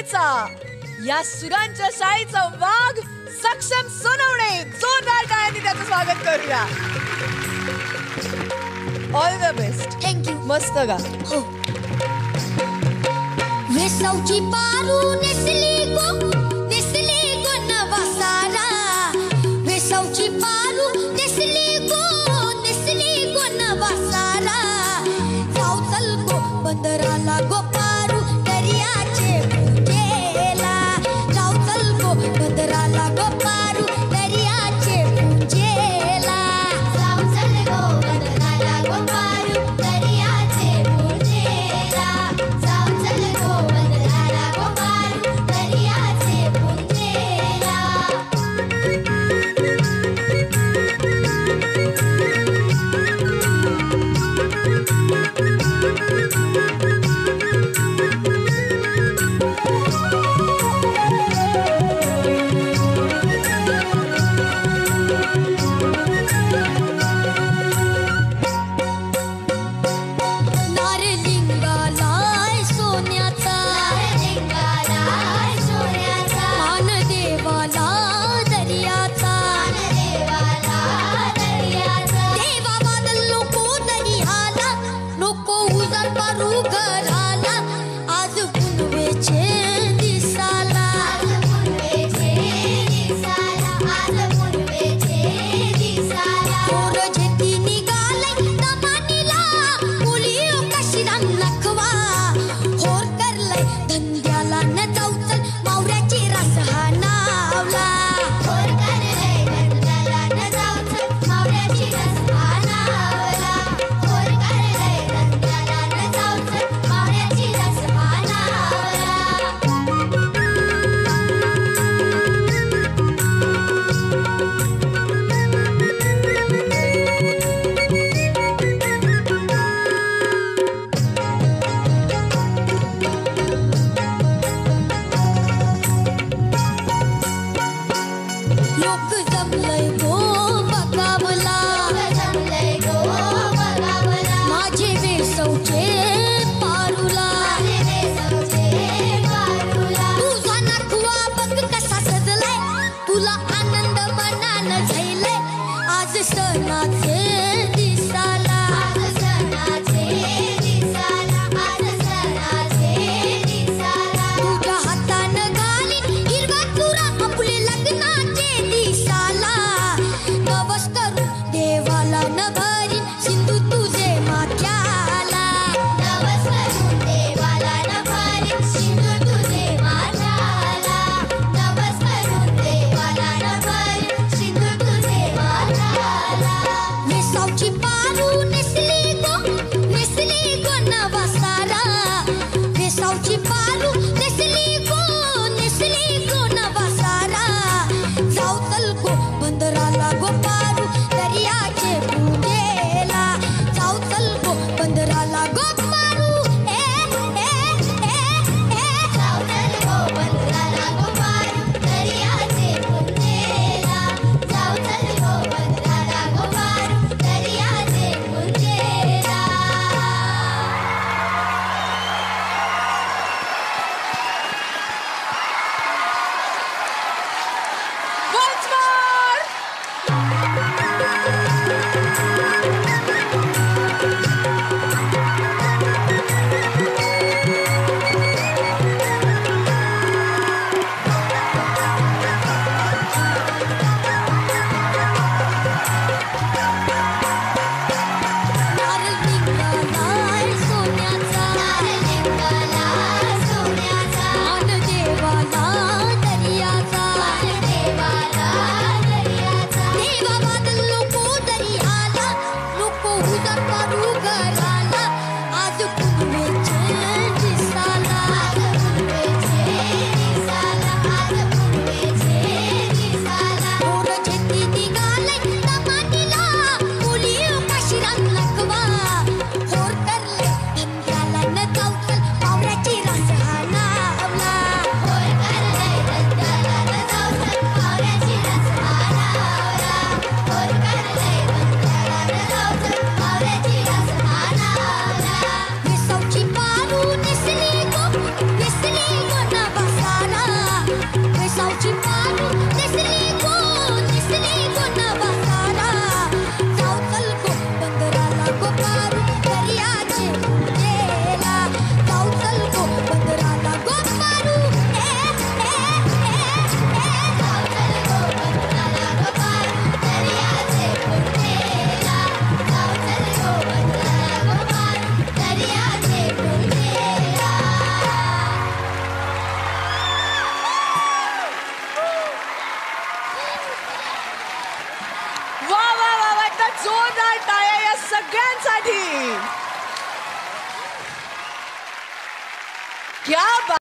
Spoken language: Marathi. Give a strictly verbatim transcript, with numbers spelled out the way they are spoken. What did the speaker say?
शाळेचा, या सुरांच्या शाळेचा वाघ सक्षम सोनवणे. जोरदार टाळ्यांनी त्याचं स्वागत करूया. All the best. थँक्यू. मस्त गा. हो. वेसवची पारू नेसली गो, नेसली गो नवा सारा. वेसवची पारू नेसली गो, नेसली गो नवा सारा. जाऊ चल गो बंदराला गो पारू दर्याचे पूजेला. जाऊ चल गो बंदराला गो पारू दर्याचे पूजेला. जाऊ चल गो बंदराला गो पारू दर्याचे पूजेला. जाऊ चल गो बंदराला गो पारू दर्याचे सगळ्यांसाठी. क्या